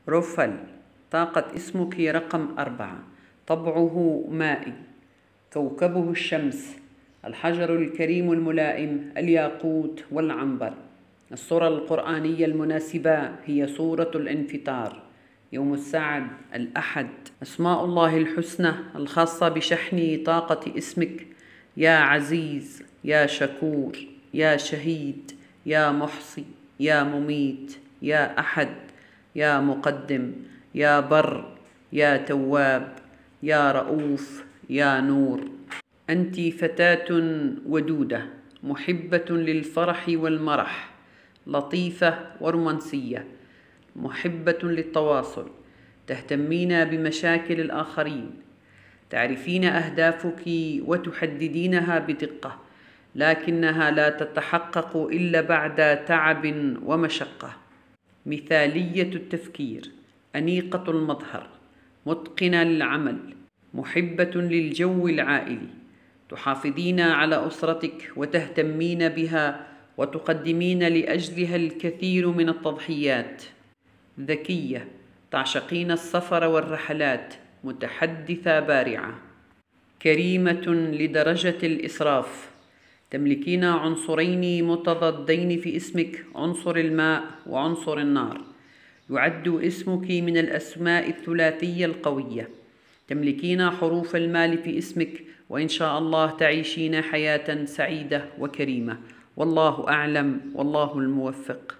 رفل. طاقة اسمك رقم 4. طبعه مائي. كوكبه الشمس. الحجر الكريم الملائم الياقوت والعنبر. السورة القرآنية المناسبة هي سورة الانفطار. يوم السعد الأحد. أسماء الله الحسنى الخاصة بشحن طاقة اسمك: يا عزيز، يا شكور، يا شهيد، يا محصي، يا مميت، يا أحد، يا مقدم، يا بر، يا تواب، يا رؤوف، يا نور. أنت فتاة ودودة محبة للفرح والمرح، لطيفة ورومانسية، محبة للتواصل، تهتمين بمشاكل الآخرين، تعرفين أهدافك وتحددينها بدقة، لكنها لا تتحقق إلا بعد تعب ومشقة. مثالية التفكير، أنيقة المظهر، متقنة للعمل، محبة للجو العائلي، تحافظين على أسرتك وتهتمين بها وتقدمين لأجلها الكثير من التضحيات. ذكية، تعشقين السفر والرحلات، متحدثة بارعة. كريمة لدرجة الإسراف، تملكين عنصرين متضادين في اسمك: عنصر الماء وعنصر النار. يعد اسمك من الأسماء الثلاثية القوية. تملكين حروف المال في اسمك، وإن شاء الله تعيشين حياة سعيدة وكريمة. والله أعلم، والله الموفق.